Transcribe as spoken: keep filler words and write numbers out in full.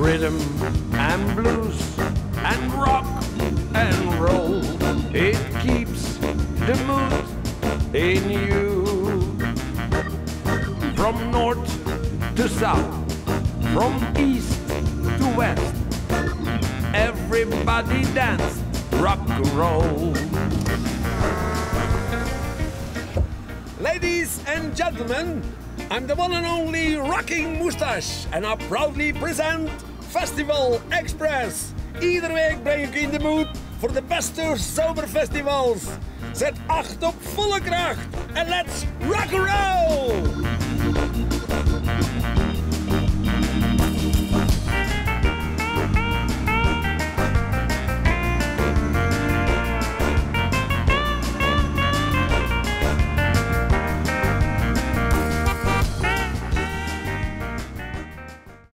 rhythm and blues and rock and roll. It keeps the mood in you. From north to south, from east to west, everybody dance rock and roll. Ladies and gentlemen, I'm the one and only Rocking Moustache and I proudly present Festival Express. Iedere week breng ik in de mood voor de beste zomerfestivals. Zet acht op volle kracht en let's rock and roll!